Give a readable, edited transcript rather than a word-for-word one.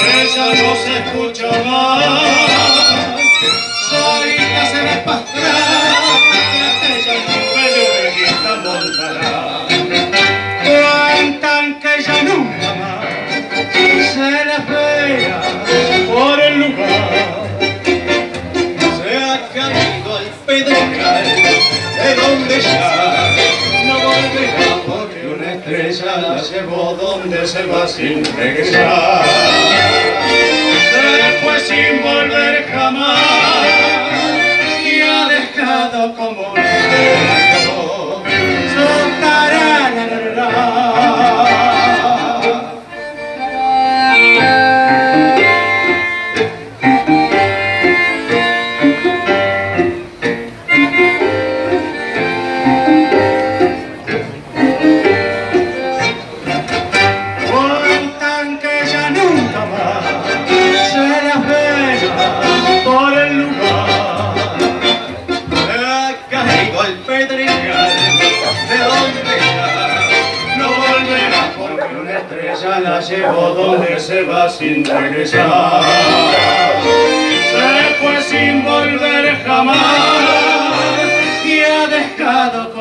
ella no se escucha más, solita se ve pastrada, y aquella nube de orejita montará. Cuentan que ella nunca más se la vea por el lugar. Se ha caído al pedregal, de donde ya no volverá, porque una estrella la llevó donde se va sin regresar. Se fue sin volver jamás y ha dejado como un legado su tararara. Ella la llevó donde se va sin regresar. Se fue sin volver jamás y ha dejado